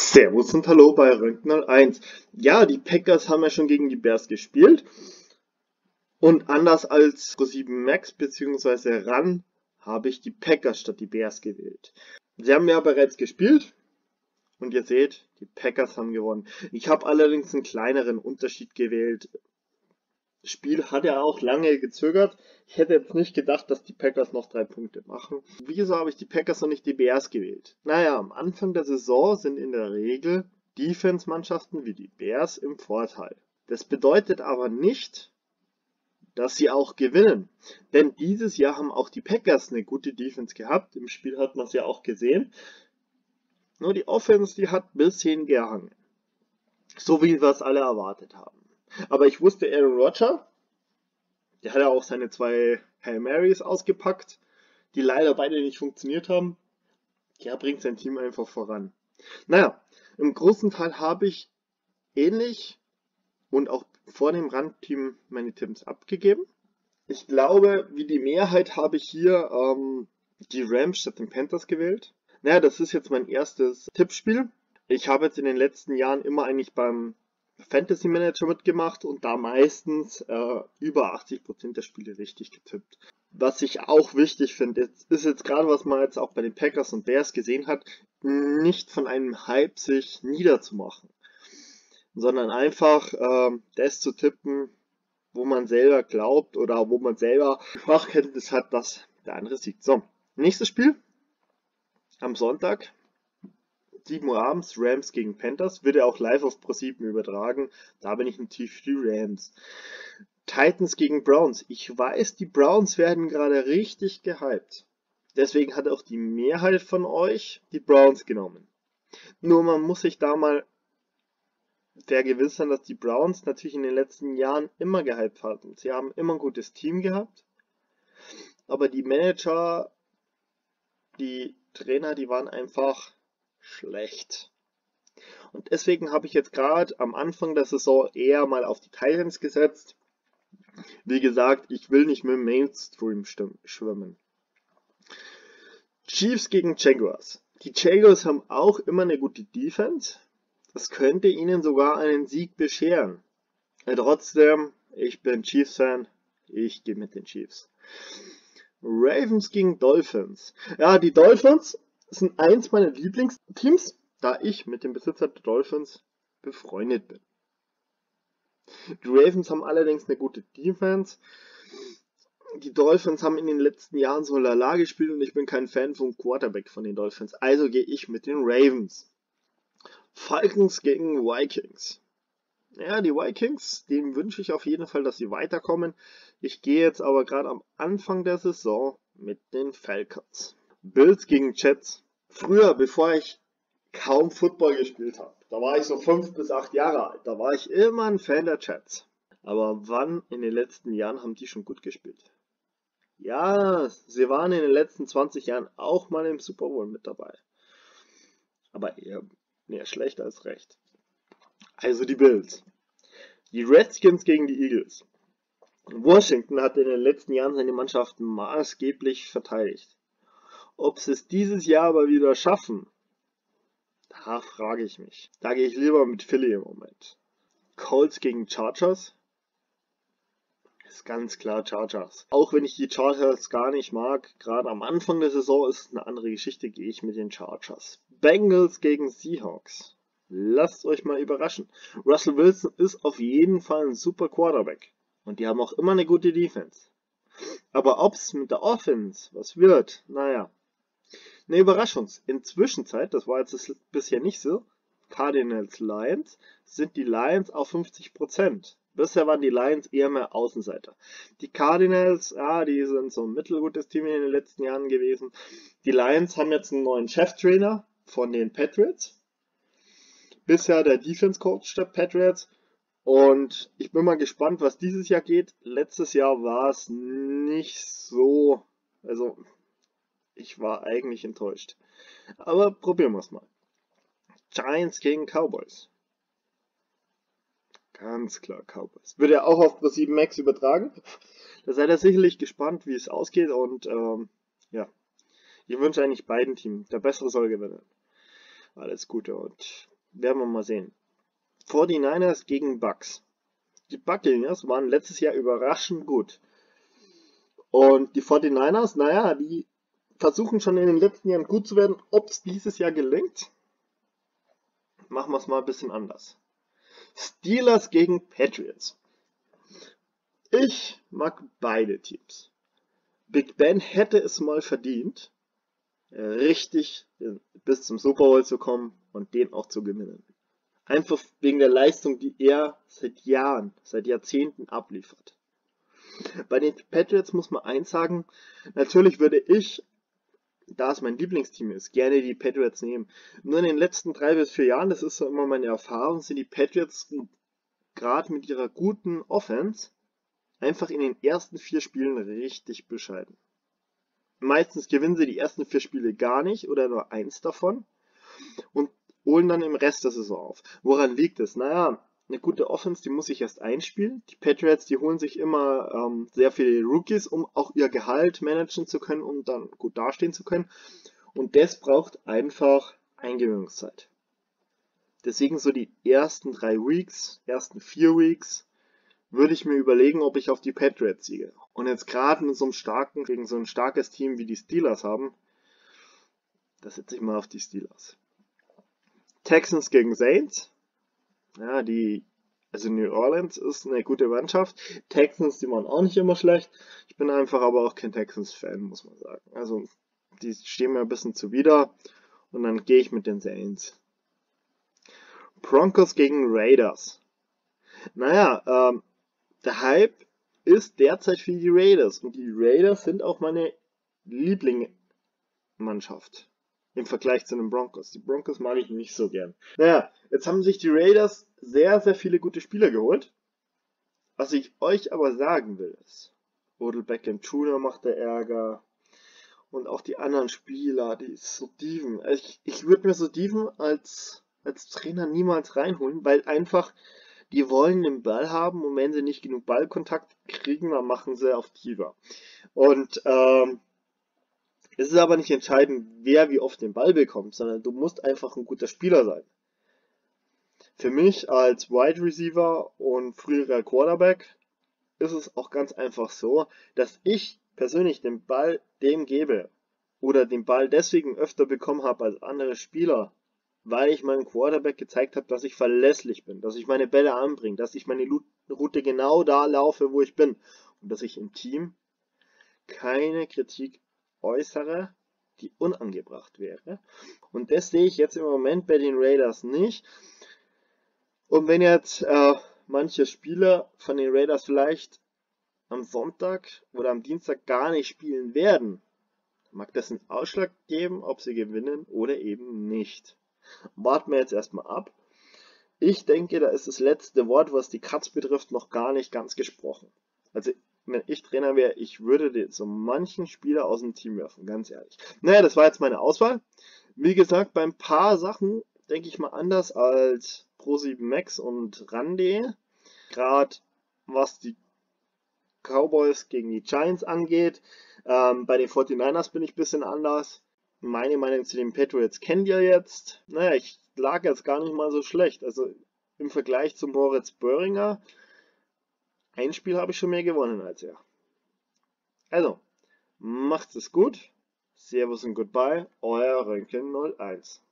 Servus und Hallo bei Röntgen 01. Ja, die Packers haben ja schon gegen die Bears gespielt und anders als Pro7 Max bzw. RAN habe ich die Packers statt die Bears gewählt. Sie haben ja bereits gespielt und ihr seht, die Packers haben gewonnen. Ich habe allerdings einen kleineren Unterschied gewählt. Das Spiel hat ja auch lange gezögert. Ich hätte jetzt nicht gedacht, dass die Packers noch 3 Punkte machen. Wieso habe ich die Packers und nicht die Bears gewählt? Naja, am Anfang der Saison sind in der Regel Defense-Mannschaften wie die Bears im Vorteil. Das bedeutet aber nicht, dass sie auch gewinnen. Denn dieses Jahr haben auch die Packers eine gute Defense gehabt. Im Spiel hat man es ja auch gesehen. Nur die Offense, die hat ein bisschen gehangen. So wie wir es alle erwartet haben. Aber ich wusste, Aaron Rodgers, der hat ja auch seine 2 Hail Marys ausgepackt, die leider beide nicht funktioniert haben. Der bringt sein Team einfach voran. Naja, im großen Teil habe ich ähnlich und auch vor dem Randteam meine Tipps abgegeben. Ich glaube, wie die Mehrheit habe ich hier die Rams statt den Panthers gewählt. Naja, das ist jetzt mein erstes Tippspiel. Ich habe jetzt in den letzten Jahren immer eigentlich beim Fantasy Manager mitgemacht und da meistens über 80% der Spiele richtig getippt. Was ich auch wichtig finde, ist jetzt gerade, was man jetzt auch bei den Packers und Bears gesehen hat, nicht von einem Hype sich niederzumachen, sondern einfach das zu tippen, wo man selber glaubt oder wo man selber Fachkenntnis hat, dass der andere siegt. So, nächstes Spiel am Sonntag. 7 Uhr abends, Rams gegen Panthers, wird ja auch live auf Pro7 übertragen. Da bin ich natürlich für die Rams. Titans gegen Browns. Ich weiß, die Browns werden gerade richtig gehypt. Deswegen hat auch die Mehrheit von euch die Browns genommen. Nur man muss sich da mal vergewissern, dass die Browns natürlich in den letzten Jahren immer gehypt hatten. Sie haben immer ein gutes Team gehabt. Aber die Manager, die Trainer, die waren einfach schlecht. Und deswegen habe ich jetzt gerade am Anfang der Saison eher mal auf die Titans gesetzt. Wie gesagt, ich will nicht mit dem Mainstream schwimmen. Chiefs gegen Jaguars. Die Jaguars haben auch immer eine gute Defense. Das könnte ihnen sogar einen Sieg bescheren. Trotzdem, ich bin Chiefs-Fan. Ich gehe mit den Chiefs. Ravens gegen Dolphins. Ja, die Dolphins sind eins meiner Lieblingsteams, da ich mit dem Besitzer der Dolphins befreundet bin. Die Ravens haben allerdings eine gute Defense. Die Dolphins haben in den letzten Jahren so lala gespielt und ich bin kein Fan vom Quarterback von den Dolphins. Also gehe ich mit den Ravens. Falcons gegen Vikings. Ja, die Vikings, denen wünsche ich auf jeden Fall, dass sie weiterkommen. Ich gehe jetzt aber gerade am Anfang der Saison mit den Falcons. Bills gegen Jets. Früher, bevor ich kaum Football gespielt habe, da war ich so 5 bis 8 Jahre alt, da war ich immer ein Fan der Jets. Aber wann in den letzten Jahren haben die schon gut gespielt? Ja, sie waren in den letzten 20 Jahren auch mal im Super Bowl mit dabei. Aber eher schlecht als recht. Also die Bills. Die Redskins gegen die Eagles. Washington hat in den letzten Jahren seine Mannschaften maßgeblich verteidigt. Ob sie es dieses Jahr aber wieder schaffen, da frage ich mich. Da gehe ich lieber mit Philly im Moment. Colts gegen Chargers. Ist ganz klar Chargers. Auch wenn ich die Chargers gar nicht mag, gerade am Anfang der Saison ist es eine andere Geschichte, gehe ich mit den Chargers. Bengals gegen Seahawks. Lasst euch mal überraschen. Russell Wilson ist auf jeden Fall ein super Quarterback. Und die haben auch immer eine gute Defense. Aber ob es mit der Offense was wird, naja. Eine Überraschung. In Zwischenzeit, das war jetzt bisher nicht so, Cardinals Lions, sind die Lions auf 50%. Bisher waren die Lions eher mehr Außenseiter. Die Cardinals, ja, die sind so ein mittelgutes Team in den letzten Jahren gewesen. Die Lions haben jetzt einen neuen Cheftrainer von den Patriots. Bisher der Defense Coach der Patriots. Und ich bin mal gespannt, was dieses Jahr geht. Letztes Jahr war es nicht so, also ich war eigentlich enttäuscht. Aber probieren wir es mal. Giants gegen Cowboys. Ganz klar Cowboys. Wird ja auch auf Pro7 Max übertragen. Da seid ihr sicherlich gespannt, wie es ausgeht. Und ja, ich wünsche eigentlich beiden Teams, der Bessere soll gewinnen. Alles Gute und werden wir mal sehen. 49ers gegen Bucks. Die Buccaneers waren letztes Jahr überraschend gut. Und die 49ers, naja, die versuchen schon in den letzten Jahren gut zu werden. Ob es dieses Jahr gelingt, machen wir es mal ein bisschen anders. Steelers gegen Patriots. Ich mag beide Teams. Big Ben hätte es mal verdient, richtig bis zum Super Bowl zu kommen und den auch zu gewinnen. Einfach wegen der Leistung, die er seit Jahren, seit Jahrzehnten abliefert. Bei den Patriots muss man eins sagen, natürlich würde ich, da es mein Lieblingsteam ist, gerne die Patriots nehmen. Nur in den letzten 3 bis 4 Jahren, das ist so immer meine Erfahrung, sind die Patriots gerade mit ihrer guten Offense einfach in den ersten 4 Spielen richtig bescheiden. Meistens gewinnen sie die ersten 4 Spiele gar nicht oder nur eins davon und holen dann im Rest der Saison auf. Woran liegt es? Naja, eine gute Offense, die muss sich erst einspielen. Die Patriots, die holen sich immer sehr viele Rookies, um auch ihr Gehalt managen zu können, um dann gut dastehen zu können. Und das braucht einfach Eingewöhnungszeit. Deswegen so die ersten 3 Weeks, ersten 4 Weeks, würde ich mir überlegen, ob ich auf die Patriots siege. Und jetzt gerade mit so einem starken, gegen so ein starkes Team wie die Steelers haben, da setze ich mal auf die Steelers. Texans gegen Saints. Ja, also New Orleans ist eine gute Mannschaft. Texans, die waren auch nicht immer schlecht. Ich bin einfach aber auch kein Texans-Fan, muss man sagen. Also, die stehen mir ein bisschen zuwider. Und dann gehe ich mit den Saints. Broncos gegen Raiders. Naja, der Hype ist derzeit für die Raiders. Und die Raiders sind auch meine Lieblingsmannschaft im Vergleich zu den Broncos. Die Broncos mag ich nicht so gern. Naja, jetzt haben sich die Raiders sehr, sehr viele gute Spieler geholt. Was ich euch aber sagen will ist, Odell Beckham Jr. macht der Ärger und auch die anderen Spieler, die so Diven. Ich würde mir so Diven als Trainer niemals reinholen, weil einfach die wollen den Ball haben und wenn sie nicht genug Ballkontakt kriegen, dann machen sie auf Diva. Und es ist aber nicht entscheidend, wer wie oft den Ball bekommt, sondern du musst einfach ein guter Spieler sein. Für mich als Wide Receiver und früherer Quarterback ist es auch ganz einfach so, dass ich persönlich den Ball dem gebe oder den Ball deswegen öfter bekommen habe als andere Spieler, weil ich meinem Quarterback gezeigt habe, dass ich verlässlich bin, dass ich meine Bälle anbringe, dass ich meine Route genau da laufe, wo ich bin und dass ich im Team keine Kritik äußere, die unangebracht wäre. Und das sehe ich jetzt im Moment bei den Raiders nicht. Und wenn jetzt manche Spieler von den Raiders vielleicht am Sonntag oder am Dienstag gar nicht spielen werden, mag das einen Ausschlag geben, ob sie gewinnen oder eben nicht. Warten wir jetzt erstmal ab. Ich denke, da ist das letzte Wort, was die Cuts betrifft, noch gar nicht ganz gesprochen. Also, wenn ich Trainer wäre, ich würde so manchen Spieler aus dem Team werfen, ganz ehrlich. Naja, das war jetzt meine Auswahl. Wie gesagt, bei ein paar Sachen denke ich mal anders als Pro7 Max und Randy. Gerade was die Cowboys gegen die Giants angeht. Bei den 49ers bin ich ein bisschen anders. Meine Meinung zu den Patriots kennt ihr jetzt. Naja, ich lag jetzt gar nicht mal so schlecht. Also im Vergleich zu Moritz Böhringer, ein Spiel habe ich schon mehr gewonnen als er. Also, macht's es gut. Servus und Goodbye, euer Röntgen 01.